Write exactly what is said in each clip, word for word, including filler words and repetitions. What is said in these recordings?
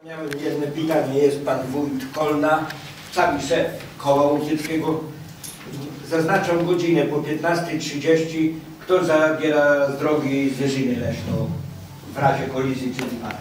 Miałem jedno pytanie, jest pan wójt Kolna, cały szef koła łokieckiego. Zaznaczam godzinę po piętnastej trzydzieści. Kto zabiera z drogi Zwierzyny Leśną w razie kolizji czy wypadku?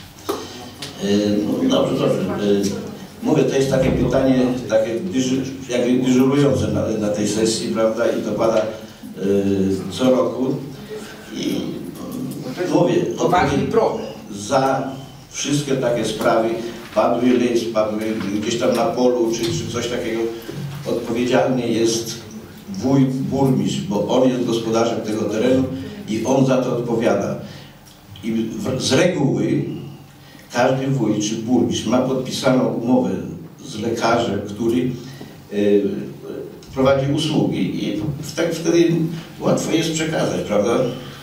No dobrze, dobrze. Mówię, to jest takie pytanie, takie jakby dyżurujące na, na tej sesji, prawda, i to pada co roku. I mówię, to ważny problem. Za wszystkie takie sprawy padły list, padły gdzieś tam na polu, czy, czy coś takiego, odpowiedzialny jest wójt, burmistrz, bo on jest gospodarzem tego terenu i on za to odpowiada. I w, z reguły każdy wójt czy burmistrz ma podpisaną umowę z lekarzem, który y, prowadzi usługi i tak wtedy łatwo jest przekazać, prawda,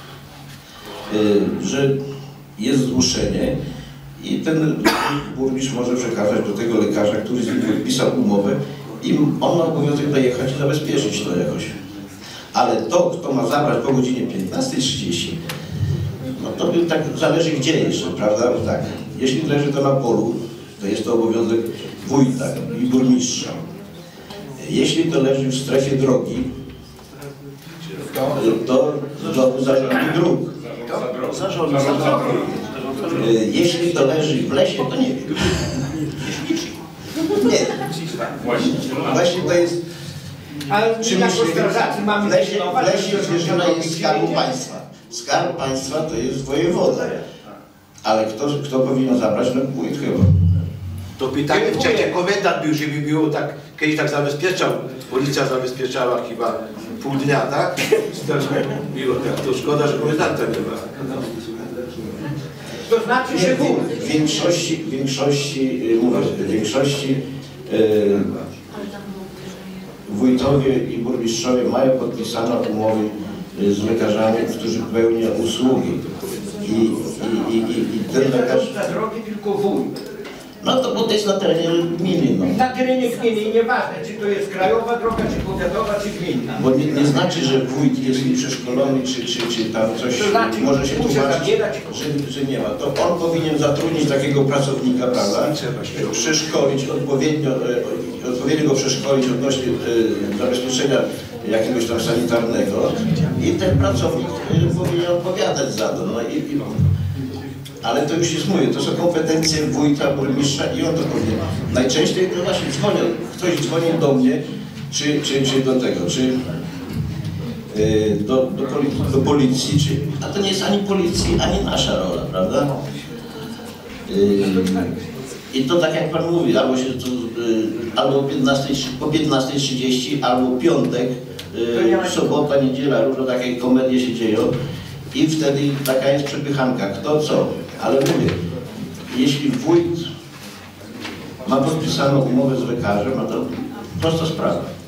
y, że jest zgłoszenie i ten burmistrz może przekazać do tego lekarza, który z nim podpisał umowę i on ma obowiązek dojechać i zabezpieczyć to jakoś. Ale to, kto ma zabrać po godzinie piętnastej trzydzieści, no to tak zależy gdzie jeszcze, prawda? Bo tak, jeśli leży to na polu, to jest to obowiązek wójta i burmistrza. Jeśli to leży w strefie drogi, to do zarządu dróg. Zarządu dróg. Jeśli to leży w lesie, to nie wiem. Nie. Właśnie to jest... Ale czymś, w lesie, w lesie zwierzyna jest skarbu państwa. Skarb państwa to jest wojewoda. Ale kto, kto powinien zabrać? No wójt chyba. To pytanie w czasie komendant był, żeby było tak, kiedyś tak zabezpieczał, policja zabezpieczała chyba pół dnia, tak? Było tak, to szkoda, że komendanta nie ma. To znaczy, że w większości, w większości, mówię, w większości yy, wójtowie i burmistrzowie mają podpisane umowy z lekarzami, którzy pełnią usługi. I, i, i, i ten lekarz... Na drogi tylko wójt. No to bo to jest na terenie gminy. No. Na terenie gminy i nieważne, czy to jest krajowa droga, czy powiatowa, czy gminna. Bo nie, nie znaczy, że wójt jest przeszkolony, czy, czy, czy tam coś to znaczy, może się tłumaczyć, że, że nie ma. To on powinien zatrudnić takiego pracownika, prawda? Przeszkolić, odpowiednio, odpowiednio go przeszkolić odnośnie e, zabezpieczenia jakiegoś tam sanitarnego i ten pracownik powinien odpowiadać za to. No i, i, ale to już jest, mówię, to są kompetencje wójta, burmistrza i on to powinien. Najczęściej to właśnie dzwonią, ktoś dzwoni do mnie, czy, czy, czy do tego, czy yy, do, do, poli do policji, czy, a to nie jest ani policji, ani nasza rola, prawda? Yy, I to tak jak pan mówi, albo się to, yy, albo po piętnastej trzydzieści, albo piątek, yy, sobota, niedziela, różne takie komedie się dzieją. I wtedy taka jest przepychanka, kto co. Ale mówię, jeśli wójt ma podpisaną umowę z lekarzem, no to prosta sprawa.